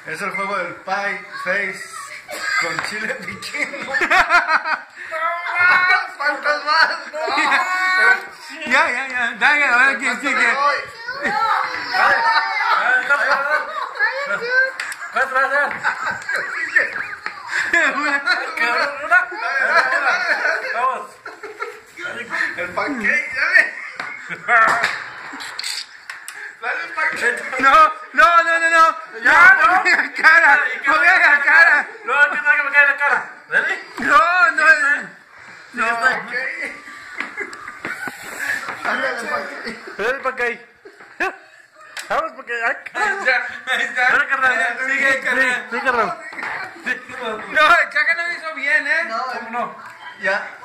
Es el juego del pie face con chile piquín. ¿Cuántas más? Ya. Dale, a ver quién sigue. ¿Cuánto vas a hacer? Vamos. El pancake, dale. Dale el pancake. No. Ya, no me hagas cara. No me hagas cara. No, que me cae la cara. ¿Dale? No. Dale para acá. Vamos, porque... Ahí está. Dale, carnal. Sigue, carnal. Sí, carnal. No, el caca no lo hizo bien, ¿eh? No, ¿Cómo no? ya.